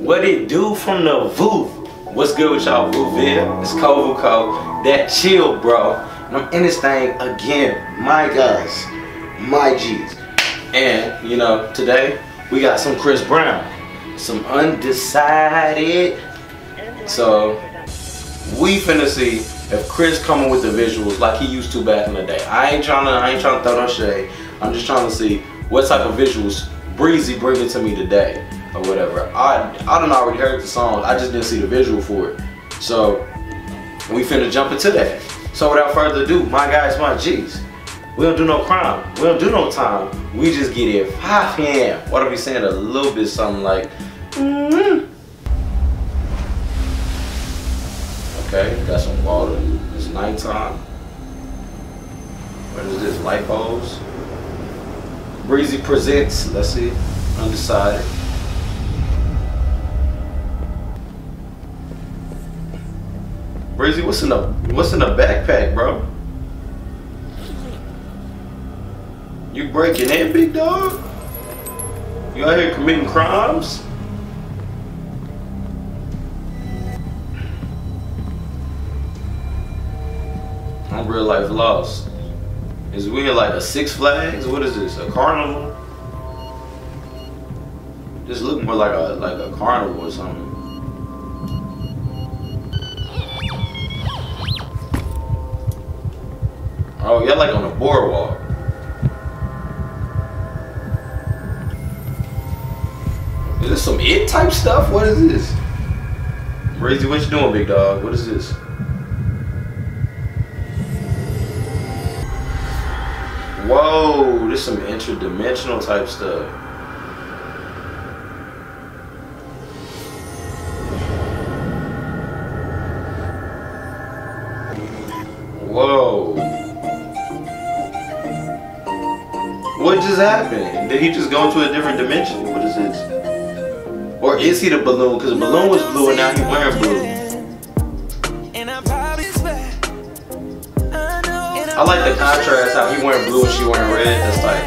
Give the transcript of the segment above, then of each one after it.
What it do from the VOOF? What's good with y'all, VOOFville? It's Kovuko, that chill, bro. And I'm in this thing again, my guys, my G's. And, you know, today we got some Chris Brown, some Undecided. So, we finna see if Chris coming with the visuals like he used to back in the day. I ain't trying to throw no shade. I'm just trying to see what type of visuals Breezy bringing to me today. Or whatever. I done already heard the song, I just didn't see the visual for it. So we finna jump into that. So without further ado, my guys, my G's, we don't do no crime, we don't do no time, we just get it poppin'. What I be saying a little bit something like Okay, got some water. It's nighttime. What is this? Light bulbs. Breezy presents, let's see, Undecided. Breezy, what's in the backpack, bro? You breaking in, big dog? You out here committing crimes? I'm real life lost. Is we in like a Six Flags? What is this? A carnival? This look more like a carnival or something. Oh, y'all like on a boardwalk. Is this some It type stuff? What is this? Breezy, what you doing, big dog? What is this? Whoa, this some interdimensional type stuff. Whoa. What just happened? Did he just go into a different dimension? What is this? Or is he the balloon? Because the balloon was blue and now he's wearing blue. I like the contrast, how he wearing blue and she wearing red. That's tight.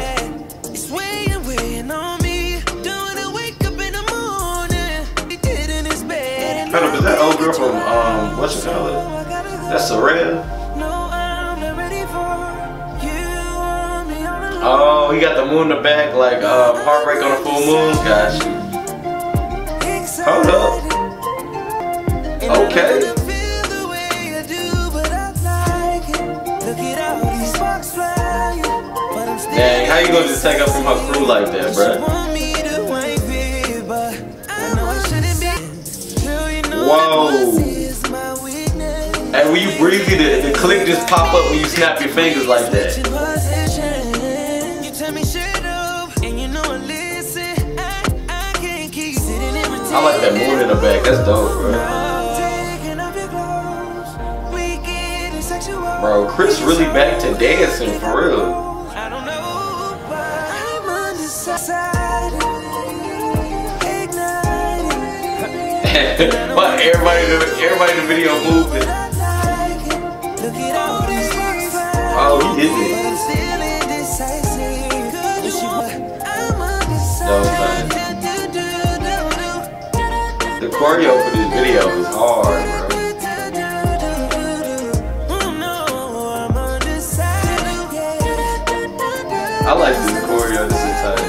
Hold up, is that old girl from, whatchamacallit? That's Soraya? Oh, he got the moon in the back, like Heartbreak on a Full Moon. Got you. Hold up. Okay. Dang, how you gonna just take up from her crew like that, bruh? Whoa. And when you Breezy, the click just pop up when you snap your fingers like that. I like that moon in the back. That's dope, bro. Bro, Chris really back to dancing for real. But everybody in the video moving. Oh, he did it. That was nice. The choreo for this video is hard, bro. I like this choreo, this is tight.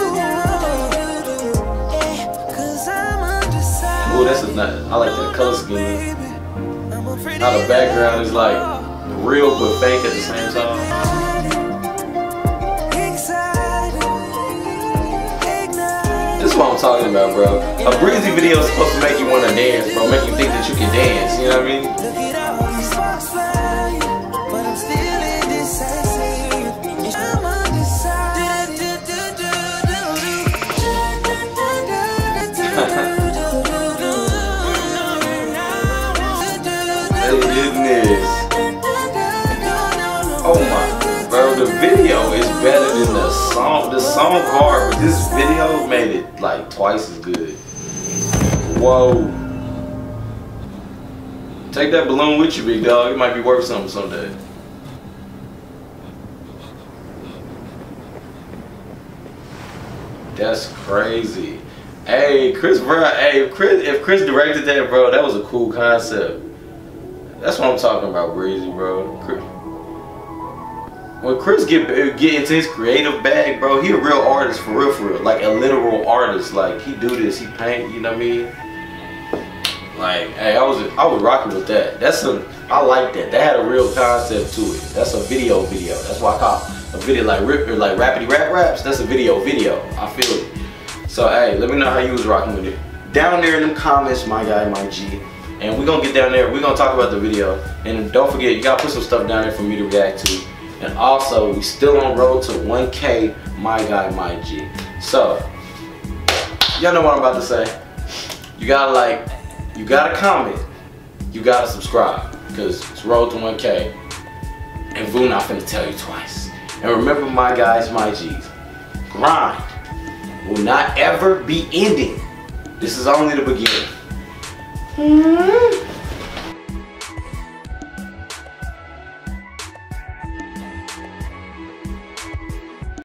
Ooh, that's a nice, I like that color scheme. How the background is like real but fake at the same time. This is what I'm talking about, bro. A Breezy video is supposed to make you want to dance, bro. Make you think that you can dance, you know what I mean? Oh my, bro, the video is better than the song. The song hard, but this video made it like twice as good. Whoa. Take that balloon with you, big dog. It might be worth something someday. That's crazy. Hey, Chris Brown. Hey, if Chris directed that, bro, that was a cool concept. That's what I'm talking about, Breezy, bro. When Chris get into his creative bag, bro, he a real artist for real, like a literal artist. Like he do this, he paint, you know what I mean? Like, hey, I was rocking with that. I like that. That had a real concept to it. That's a video. That's why I call it a video like Rappity Rap Raps. That's a video. I feel it. So hey, let me know how you was rocking with it. Down there in the comments, my guy, my G. And we're gonna get down there, we're gonna talk about the video. And don't forget, you gotta put some stuff down there for me to react to. And also, we still on road to 1K, my guy, my G. So, y'all know what I'm about to say. You gotta like, you gotta comment, you gotta subscribe, because it's road to 1K. And Vu not finna tell you twice. And remember, my guys, my G's, grind will not ever be ending. This is only the beginning.